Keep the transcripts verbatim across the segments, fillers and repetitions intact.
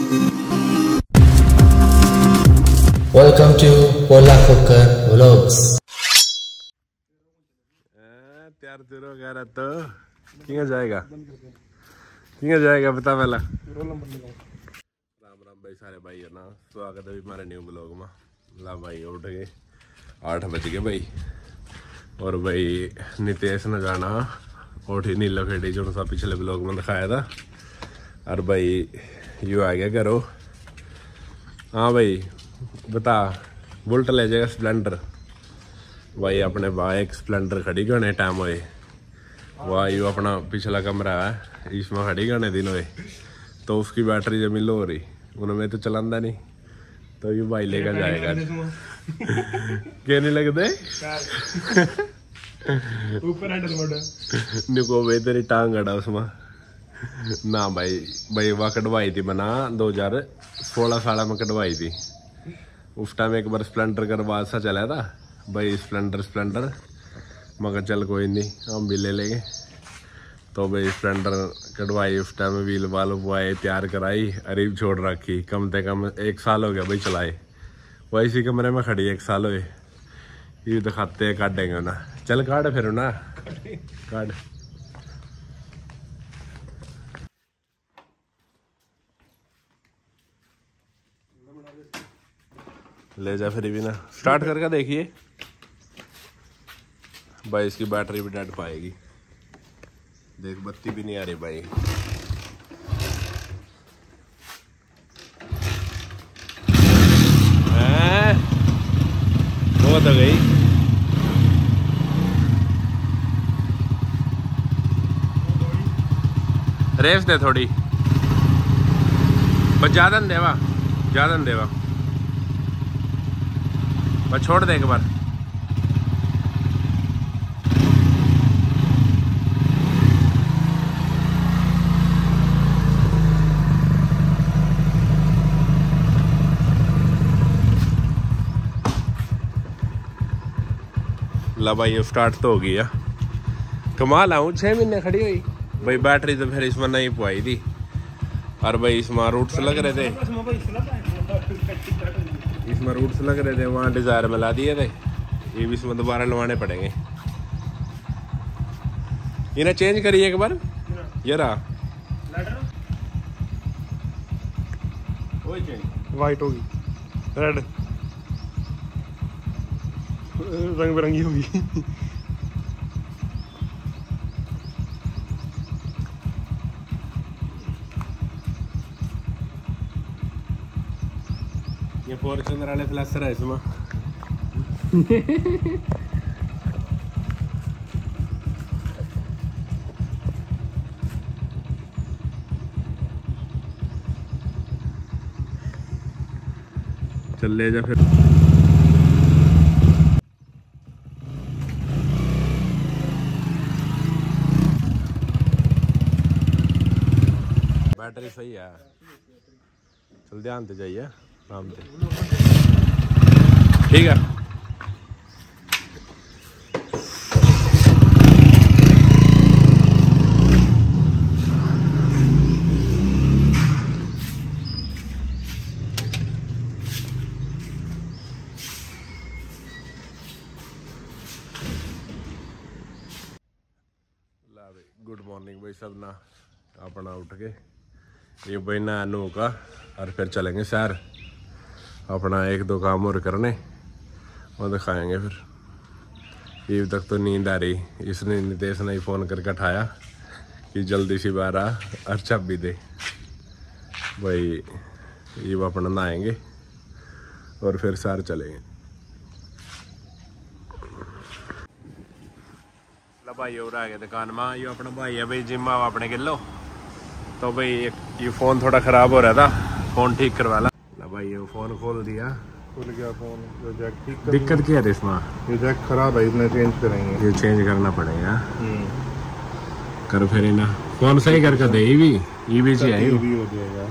Welcome to Pola Cocker Vlogs. त्यार तेरो गया तो किंगा जाएगा किंगा जाएगा बता पहला। राम राम भाई सारे भाई है ना, स्वागत है हमारे न्यू ब्लॉग में। ला भाई उठ गए आठ बज गए भाई, और भाई नितेश ने गाना उठी नीला फेटी जो सा पिछले ब्लॉग में दिखाया था। और भाई यू आ गया करो। हाँ भाई बता, बुलेट ले जाएगा स्प्लेंडर भाई अपने बाइक स्प्लेंडर खड़ी करने टाइम हुए। वाह यू अपना पिछला कमरा है इसमें खड़ी करने दिन हुए, तो उसकी बैटरी जब लो हो रही उनमें तो चलांदा नहीं, तो यू भाई लेकर जाएगा। क्या नहीं लगते ऊपर निको भाई तेरी टांग गड़ा उसमें ना भाई। भाई वह कटवाई थी बना दो हजार सोलह साल में कटवाई थी। उस टाइम एक बार स्प्लेंडर का रिवाज सा चला था भाई, स्प्लेंडर स्प्लेंडर मगर चल कोई नहीं हम भी ले लेंगे। तो भाई स्प्लेंडर कटवाई उस टाइम व्हील वाल बुआए तैयार कराई, अरीब छोड़ रखी। कम से कम एक साल हो गया भाई चलाए, वही इसी कमरे में खड़ी एक साल हुए। ये दिखाते हैं काटेंगे ना, चल काट फिर ना काट। ले जा फिर भी ना, स्टार्ट करके देखिए भाई। इसकी बैटरी भी डेड पाएगी, देख बत्ती भी नहीं आ रही भाई। वो तो गई रेस दे थोड़ी बस, ज्यादा नहीं देवा ज्यादा नहीं देवा बस, छोड़ दे एक बार। ला भाई स्टार्ट तो हो गया। कमाल आऊँ छः महीने खड़ी हुई भाई, बैटरी तो फिर इसमें नहीं पुआई थी। और भाई इसमें रूट्स लग रहे थे, इसमें रूट्स लग रहे थे, वहाँ डिजायर में ला दिए थे। ये भी इसमें दोबारा लवाने पड़ेंगे। इन्हें चेंज करिए एक बार। ये रहा वाइट होगी, रेड रंग बिरंगी होगी। ये फॉर्च्यूनर वाले फ्लैशर है इसमें। चल ले जा फिर। बैटरी सही है, चल ध्यान से जाइए आराम से, ठीक है। गुड मॉर्निंग भाई सब ना, अपना उठ के ये भाई ना नू का और फिर चलेंगे शहर, अपना एक दो काम और करने और दिखाएंगे फिर। ये तक तो नींद आ रही, इसने नितेश ने फ़ोन करके उठाया कि जल्दी सी बाहर आ और चाबी दे भाई। ये अपना नहाएंगे और फिर शहर चलेंगे। भाई और आ गए दुकान में, ये अपना भाई है भाई जिम आओ अपने किलो। तो भाई एक ये फ़ोन थोड़ा ख़राब हो रहा था, फ़ोन ठीक करवा ला। भाई ये फ़ोन खोल दिया, खुल गया फ़ोन। जो जैक ठीक दिक्कत क्या है इसमें? ये जैक खराब है, इसमें चेंज करेंगे। ये चेंज करना पड़ेगा। कर फिर ना फ़ोन सही करके दे। ये भी ये भी चाहिए, ये भी हो जाएगा।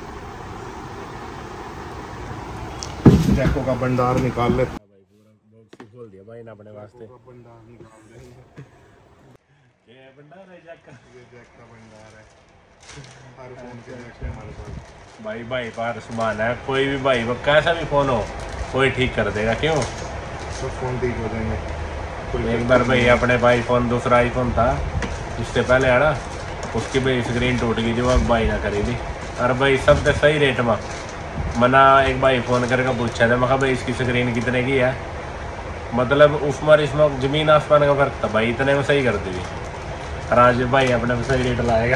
जैकों का भंडार निकाल ले भाई, पूरा बॉक्स ही खोल दिया भाई ने अपने वास्ते। भंडार निकाल देंगे। ये भंडार है जैक का, ये जैक का भंडार है। हर फोन के जैक है हमारे पास। भाई भाई पार सामान है, कोई भी भाई वो कैसा भी फ़ोन हो कोई ठीक कर देगा। क्यों सब फ़ोन ठीक हो जाएंगे। एक बार भाई अपने भाई फ़ोन दूसरा आईफोन था इससे पहले है ना, उसकी भाई स्क्रीन टूट गई थी, वो भाई ना करी थी। और भाई सब तो सही रेट में मना एक भाई फ़ोन करके पूछा था, मैं भाई इसकी स्क्रीन कितने की है, मतलब उसमें इसमें ज़मीन आसमान का फ़र्क था भाई, इतने में सही कर दी थी। और आज भाई अपने में सही रेट लाएगा।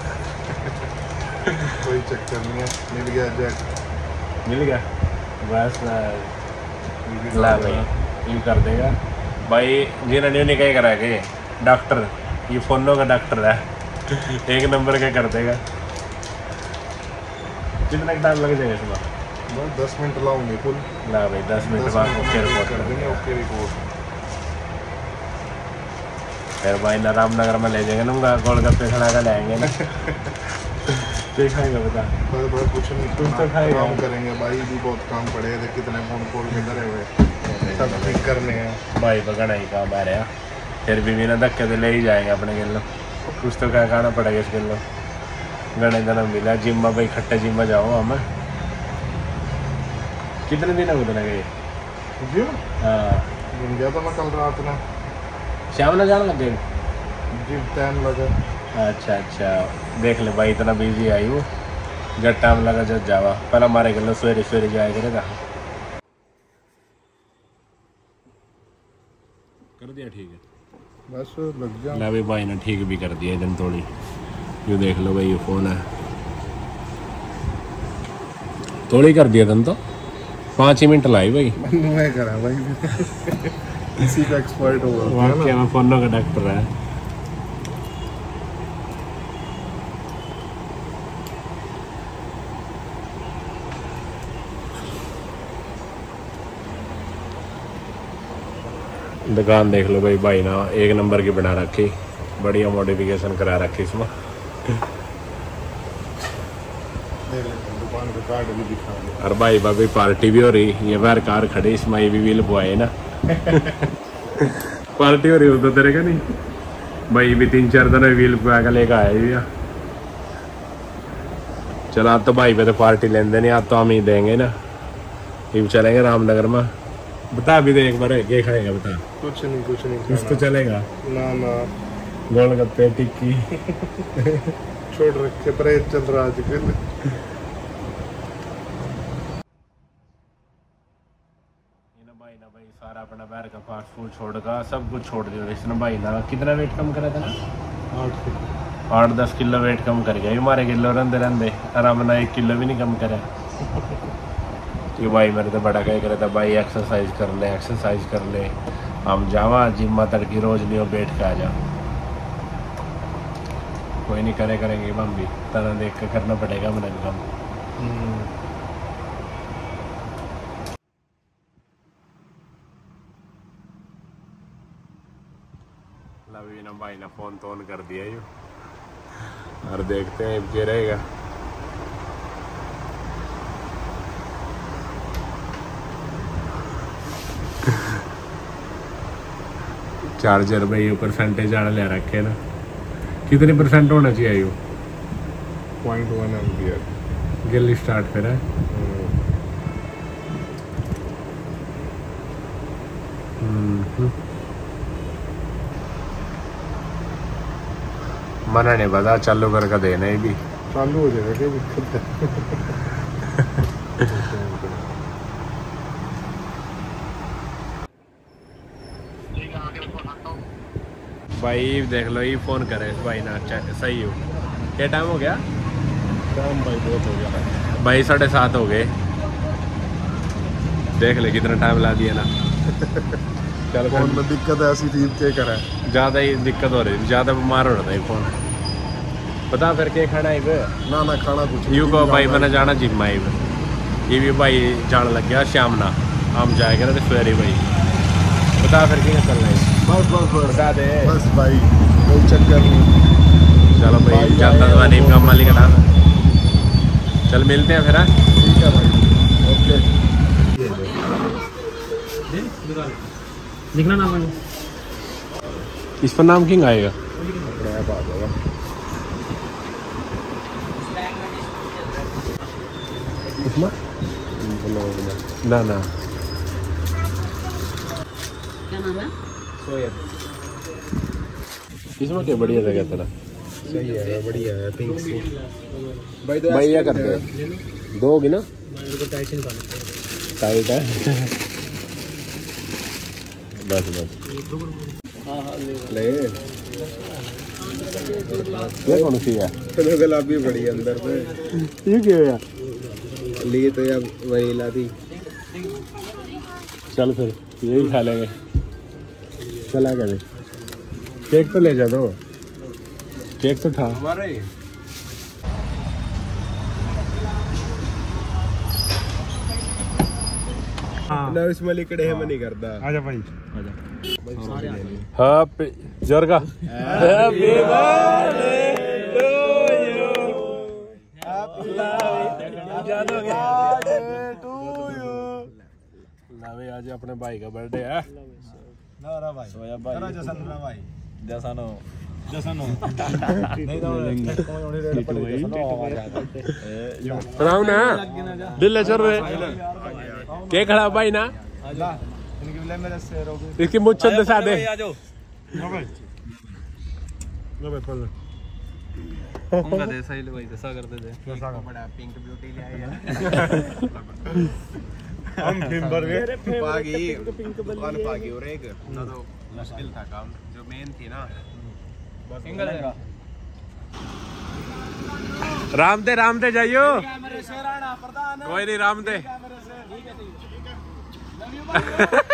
कोई चक्कर नहीं है, मिल गया जैक, मिल गया बस ला भाई यूँ कर देगा भाई। जिन्हें न्यू नहीं कहीं करा के डॉक्टर, ये फ़ोनों का डॉक्टर है, एक नंबर का कर देगा। कितना टाइम लग जाएगा इसमें? बस दस मिनट लाऊंगी फुल। ला भाई दस मिनट बाद ओके रिपोर्ट कर देंगे। ओके रिपोर्ट फिर भाई ना रामनगर में ले जाएंगे ना, गोलगप्पे खड़ा कर लाएंगे ना। क्या खाएगा बता? बस बस कुछ नहीं, कुछ तो खाएगा। काम करेंगे भाई, भी बहुत काम पड़े थे, कितने फोन कॉल में धरे हुए, सब ठीक करने हैं भाई पकड़ा ही काम आ रहा, फिर भी बिना धक्के तो ले ही जाएंगे अपने किलो, कुछ तो क्या खाना पड़ेगा इस किलो। गणे दिन मिला जिम में भाई, खट्टे जिम में जाओ हम। कितने दिन हो गए गए जी? हाँ जिम गया था मैं कल रात में, शाम ना जाने लग गए जिम टाइम लगा। अच्छा अच्छा देख ले भाई, इतना बिजी आई वो, जब टाइम लगा जब जावा, पहले हमारे गलो सवेरे सवेरे जाया करेगा। कर दिया ठीक है, बस लग जा। ला भी भाई ने ठीक भी कर दिया इधर थोड़ी, ये देख लो भाई ये फ़ोन है, थोड़ी कर दिया तुम तो, पाँच ही मिनट लाई भाई। मैं करा भाई, इसी का एक्सपर्ट होगा क्या मैं फ़ोनों का डॉक्टर है। दुकान देख लो भाई, भाई ना एक नंबर की बना रखी, बढ़िया मॉडिफिकेशन करा रखी इसमें। दुकान का कार्ड भी दिखा दो। और भाई भाई पार्टी भी हो रही, ये बार कार खड़ी इसमें ये भी व्हील बुआए ना। पार्टी हो रही हो तो तेरे का नहीं भाई, भी तीन चार दिन व्हील बुआ का लेकर आए भैया। चलो आज तो भाई पे तो पार्टी लेने नहीं, आज तो हम ही देंगे ना, ये चलेंगे रामनगर में। बता भी दे एक बार क्या खाएगा बता? कुछ नहीं कुछ नहीं कुछ तो चलेगा ना ना, गोलगप्पे टिक्की छोड़ रखे, परहेज चल रहा आजकल। भाई ना भाई सारा अपना बाहर का फास्ट फूड छोड़ का सब कुछ छोड़ दिया इसने भाई ना। कितना वेट कम करा था ना? आठ आठ दस किलो वेट कम कर गया, हमारे किलो रहते रहते आराम ना एक किलो भी नहीं कम करे। ये भाई मेरे तो बड़ा कह रहा था भाई एक्सरसाइज कर ले एक्सरसाइज कर ले, हम जावा जिम में तड़की रोज नहीं हो बैठ के आ जा। कोई नहीं करे करेंगे हम भी, तरह देख के करना पड़ेगा मैंने काम। लवी ना भाई ना फोन तो ऑन कर दिया यू, और देखते हैं अब क्या रहेगा। चार्जर भाई ये परसेंटेज आने ले रखे ना, कितने परसेंट होना चाहिए यू? Point one ampere. गिल स्टार्ट फिर है। मना नहीं पता, चालू करके देना ही भी चालू हो जाएगा, क्या दिक्कत है? भाई देख लो ये फोन करे भाई ना, अच्छा सही हो। क्या टाइम हो गया? टाइम भाई बहुत हो गया भाई साढ़े सात हो गए, देख ले कितना टाइम ला दिया ना। चल फोन में दिक्कत है ऐसी थी, क्या करा? ज़्यादा ही दिक्कत हो रही, ज़्यादा बीमार हो रहा था ये फोन। पता फिर क्या खाना है? ना ना खाना कुछ यू को भाई मैंने जाना जिम में, ये भी भाई जान लग गया शाम ना, हम जाएगा ना सवेरे भाई। बता फिर क्या चल रहा है? बस बस बस बता दे बस भाई, कोई चक्कर नहीं। चलो भाई जाता तो नहीं काम मालिक का, चल मिलते हैं फिर। ठीक है भाई, ओके। लिखना नाम है इस पर नाम किंग आएगा। माँ ना ना क्या नाम है? इसमें क्या बढ़िया जगह तेरा सही है, बढ़िया है, पिंक सी। भाई क्या करते हैं? दो होगी ना? टाइट है बस बस ले ये कौन सी है? गुलाबी पड़ी है अंदर पे। ये क्या है? लिए तो यार वही ला दी। चल फिर यही खा लेंगे। चला कर केक तो ले जा दो, केक तो था हमारे ना उसमें लिखड़े है, मैं नहीं करता। आजा भाई हैप्पी जरगा happy birthday to you happy birthday to you. ना भाई आज अपने भाई का बर्थडे है ना रा भाई सोया भाई ना जसन ना भाई जसनो जसनो नहीं तो सुनाओ ना दिल चल रहे के खड़ा भाई ना इसकी मुझ छंद सा दे उनका दे सही भाई जैसा करते थे बड़ा पिंक ब्यूटी ले आया हम फिल्म भर गए पागी दुकान पागी और एक ना तो मुश्किल था काम जो मेन थी ना सिंगल है राम दे राम दे जाइयो कोई नहीं राम दे